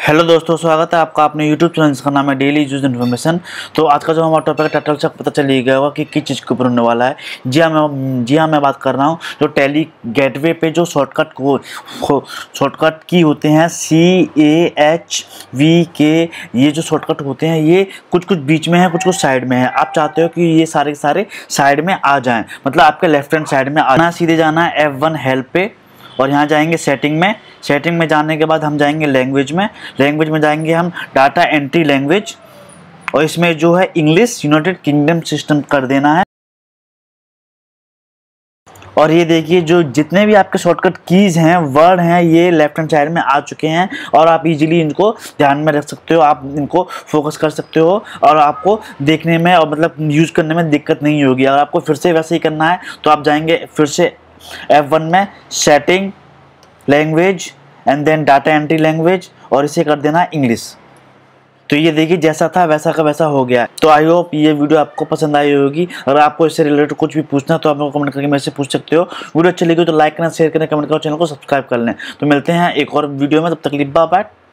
Hello दोस्तों, स्वागत है आपका अपने यूट्यूब चैनल जिसका नाम है डेली यूज इन्फॉर्मेशन। तो आज का जो हमारा टॉपिक है टाइटल से पता चल ही गया होगा कि किस चीज़ के ऊपर होने वाला है। जी हाँ, मैं बात कर रहा हूँ जो टैली गेटवे पे जो शॉर्टकट की होते हैं CAHVK। ये जो शॉर्टकट होते हैं ये कुछ कुछ बीच में है, कुछ कुछ साइड में है। आप चाहते हो कि ये सारे के सारे साइड में आ जाएँ, मतलब आपके लेफ्ट हैंड साइड में आना। सीधे जाना है F1 हेल्प पे और यहाँ जाएंगे सेटिंग में जाने के बाद हम जाएंगे लैंग्वेज में जाएंगे हम डाटा एंट्री लैंग्वेज, और इसमें जो है इंग्लिश यूनाइटेड किंगडम सिस्टम कर देना है। और ये देखिए जो जितने भी आपके शॉर्टकट कीज़ हैं, वर्ड हैं, ये लेफ्ट हैंड साइड में आ चुके हैं और आप इजीली इनको ध्यान में रख सकते हो, आप इनको फोकस कर सकते हो और आपको देखने में और मतलब यूज़ करने में दिक्कत नहीं होगी। अगर आपको फिर से वैसे ही करना है तो आप जाएंगे फिर से F1 में setting language and then data entry language और इसे कर देना इंग्लिश। तो ये देखिए जैसा था वैसा का वैसा हो गया। तो आई होप ये वीडियो आपको पसंद आई होगी। अगर आपको इससे रिलेटेड कुछ भी पूछना तो आप मेरे को कमेंट करके मेरे से पूछ सकते हो। वीडियो अच्छी लगी तो लाइक करना, शेयर करना, कमेंट करना, चैनल को सब्सक्राइब कर लें। तो मिलते हैं एक और वीडियो में, तब तक के लिए बाय बाय।